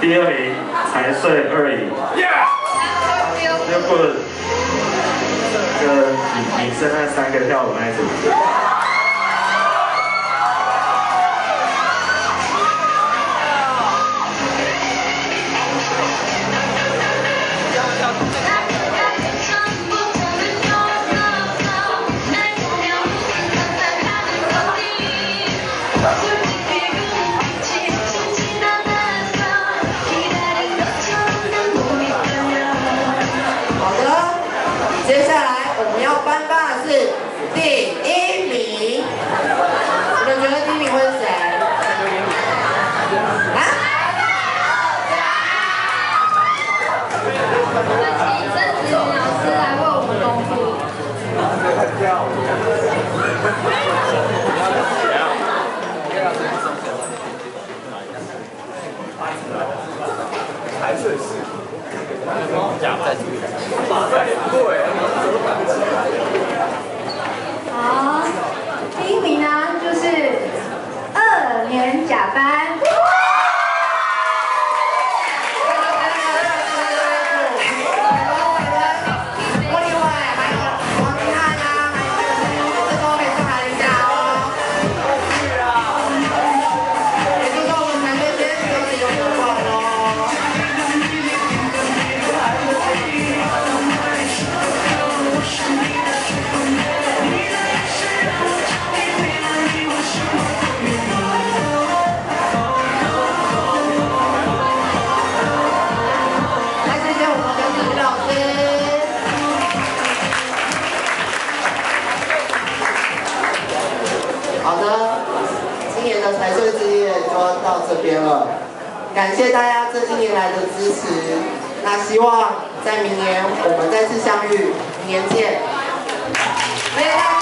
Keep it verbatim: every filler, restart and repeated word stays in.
第二名财税二赢。就过了这个女女生那三个跳舞那一组。 接下来我们要颁发的是第一名，你们觉得第一名会是谁？啊？ 请曾子老师来为我们公布。 还是是。 假在这里，对。 好，第一名呢就是二年甲班。 好的，今年的财税之夜就要到这边了，感谢大家这一年来的支持。那希望在明年我们再次相遇，明年见，谢谢大家。